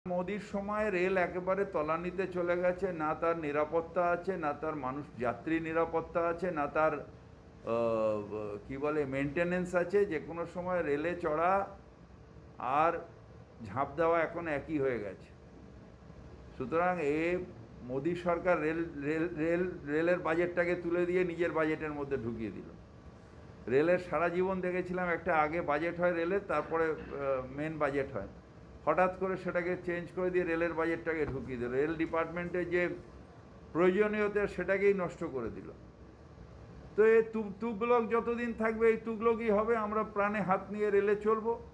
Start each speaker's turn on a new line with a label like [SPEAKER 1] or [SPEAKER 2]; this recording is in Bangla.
[SPEAKER 1] মোদির সময় রেল একেবারে তলানিতে চলে গেছে, না তার নিরাপত্তা আছে, না তার মানুষ যাত্রী নিরাপত্তা আছে, না তার কি বলে মেনটেনেন্স আছে। যে কোনো সময় রেলে চড়া আর ঝাঁপ দেওয়া এখন একই হয়ে গেছে। সুতরাং মোদি সরকার রেলের বাজেটটাকে তুলে দিয়ে নিজের বাজেটের মধ্যে ঢুকিয়ে দিল। রেলের সারা জীবন দেখেছিলাম একটা আগে বাজেট হয় রেলের, তারপরে মেন বাজেট হয়। হঠাৎ করে সেটাকে চেঞ্জ করে দিয়ে রেলের বাজেটটাকে ঢুকিয়ে দিল। রেল ডিপার্টমেন্টে যে প্রয়োজনীয়তা সেটাকেই নষ্ট করে দিল। তো এই তুগলক যতদিন থাকবে এই তুগলকই হবে। আমরা প্রাণে হাত নিয়ে রেলে চলবো।